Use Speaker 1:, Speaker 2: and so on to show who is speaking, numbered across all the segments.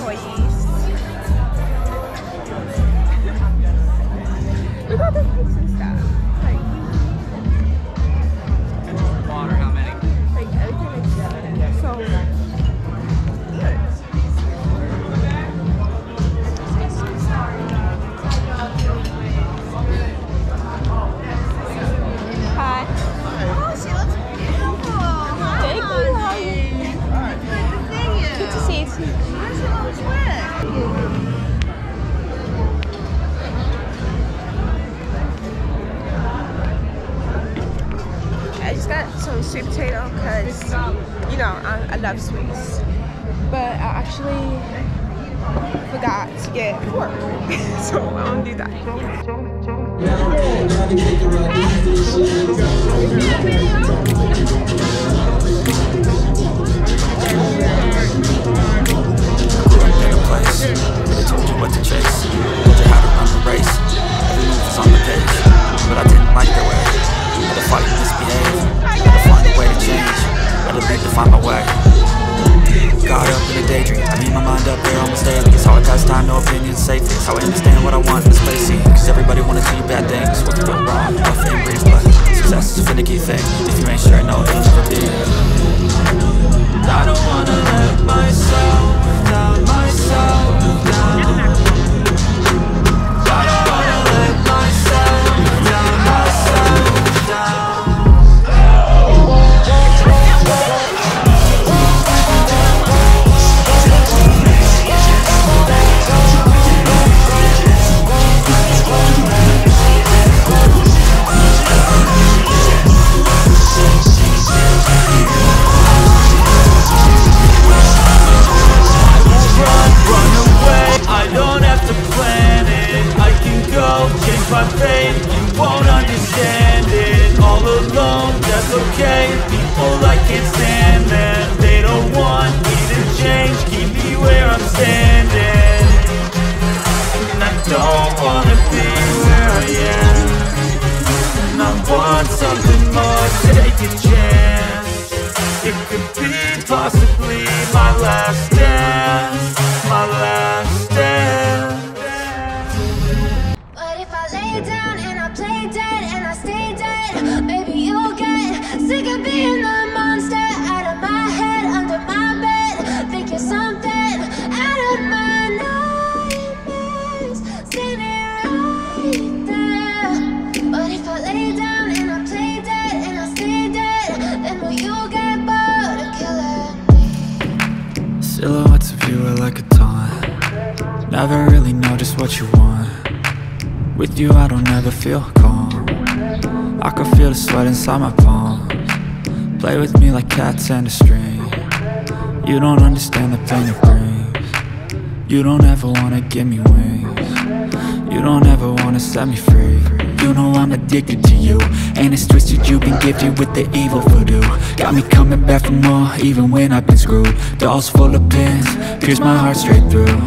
Speaker 1: employees. Look at the cakes and stuff. Like,
Speaker 2: Water, how many?
Speaker 1: like everything is so good. Hi.
Speaker 3: Oh, she looks beautiful. Hi.
Speaker 1: Thank you. How are you?
Speaker 3: Good to see you.
Speaker 1: Good to see you too.
Speaker 3: Where's your little twin?
Speaker 1: I just got some sweet potato because, you know, I love sweets. But I actually forgot to get pork. So I don't do that.
Speaker 4: Place. They told you what to chase, told you how to run the race. Every move was on the page, but I didn't like their way. Had to fight and misbehave, had to find a way to change, had to leave to find my way. Got up in a daydream, I need my mind up there almost daily. It's how I pass time, no opinions safely. It's how I understand what I want in this place. Cause everybody wanna tell you bad things, what could go wrong, what fame brings. But success is a finicky thing, if you ain't sure, no, it'll never be. I don't wanna let myself down, myself down. I don't wanna let myself down, myself down. My fate, you won't understand it. All alone, that's okay. People, I can't stand them. They don't want me to change, keep me where I'm standing. And I don't wanna be where I am. And I want something more, take a chance. It could be possibly my last dance, my last dance.
Speaker 5: Down and I play dead and I stay dead. Maybe you'll get sick of being the monster out of my head, under my bed. Think you're something out of my nightmares, standing right there. But if I lay down and I play dead and I stay dead, then will you get bored of killing me?
Speaker 4: Silhouettes of you are like a taunt. Never really know just what you want. With you I don't ever feel calm. I can feel the sweat inside my palms. Play with me like cats and a string. You don't understand the pain it brings. You don't ever wanna give me wings. You don't ever wanna set me free. You know I'm addicted to you, and it's twisted, you've been gifted with the evil voodoo. Got me coming back for more, even when I've been screwed. Dolls full of pins, pierce my heart straight through.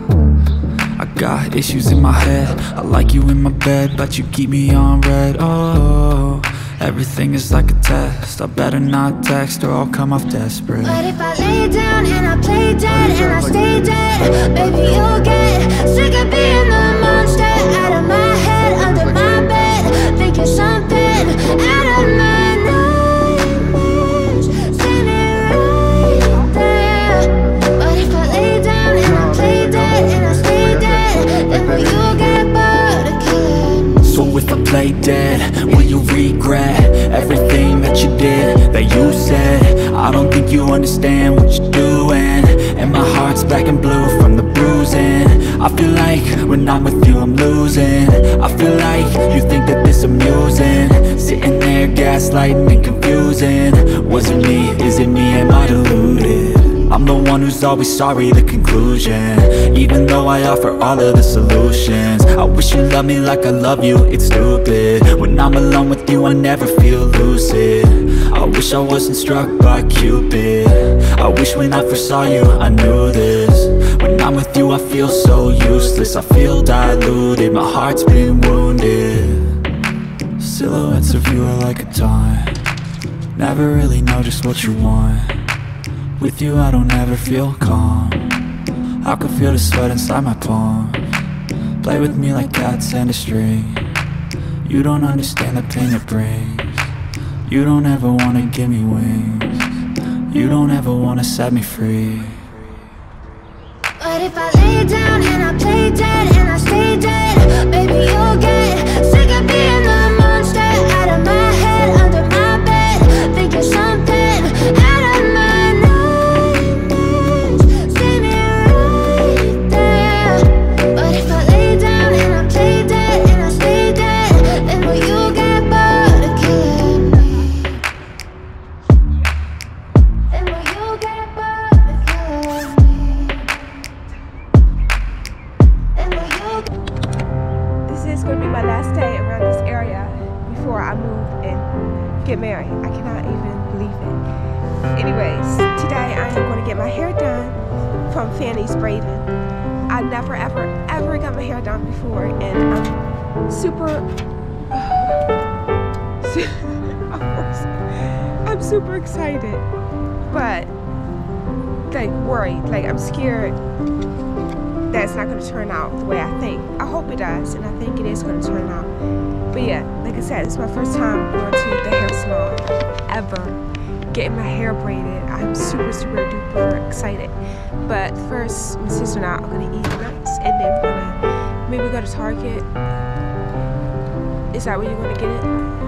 Speaker 4: I got issues in my head, I like you in my bed, but you keep me on red. Oh, everything is like a test. I better not text or I'll come off desperate.
Speaker 5: But if I lay down and I play dead and I stay dead, baby you'll get sick of being the monster out of my head, under my bed. Think you're something out of my nightmares, standing right there. But if I lay down and I play dead and I stay dead, then will you get bored of killing me?
Speaker 4: So if I play dead, will you regret everything that you did, that you said? I don't think you understand what you're doing, and my heart's black and blue from the bruising. I feel like when I'm with you I'm losing. I feel like you think that this amusing, sitting there gaslighting and confusing. Was it me? Is it me? Am I deluded? I'm the one who's always sorry, the conclusion, even though I offer all of the solutions. I wish you loved me like I love you, it's stupid. When I'm alone with you I never feel lucid. I wish I wasn't struck by Cupid. I wish when I first saw you I knew this. When I'm with you I feel so useless, I feel diluted, my heart's been wounded. Silhouettes of you are like a taunt. Never really know just what you want. With you I don't ever feel calm. I can feel the sweat inside my palms. Play with me like cats and a string. You don't understand the pain it brings. You don't ever wanna give me wings. You don't ever wanna set me free.
Speaker 5: But if I lay down and I play dead and I stay dead, baby, you'll get sick of being the monster out of my head, under my bed, thinking something out of my nightmares. See me right there. But if I lay down and I play dead and I stay dead, then will you get bored of killing me? Then will you get bored of killing me? Then will you?
Speaker 1: This is going to be my last day around this area before I move and get married. I cannot even believe it. Anyways, today I am going to get my hair done from Fanny's Braiding. I never ever got my hair done before, and I'm super I'm super excited, but like worried, like I'm scared that it's not going to turn out the way I think. I hope it does, and I think it is going to turn out. But yeah, like I said, it's my first time going to the hair salon ever, getting my hair braided. I'm super duper excited. But first, my sister and I are going to eat nice, and then we're going to maybe go to Target. Is that where you're going to get it?